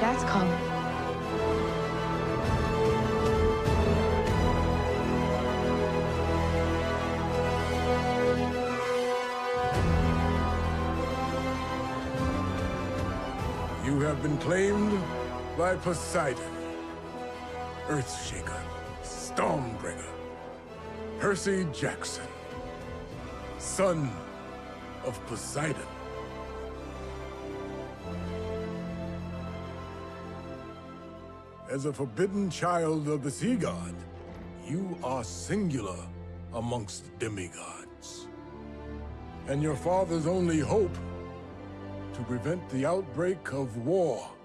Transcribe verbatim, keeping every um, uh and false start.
Dad's calling. You have been claimed by Poseidon, Earthshaker, Stormbringer, Percy Jackson, son of Poseidon. As a forbidden child of the sea god, you are singular amongst demigods. And your father's only hope to prevent the outbreak of war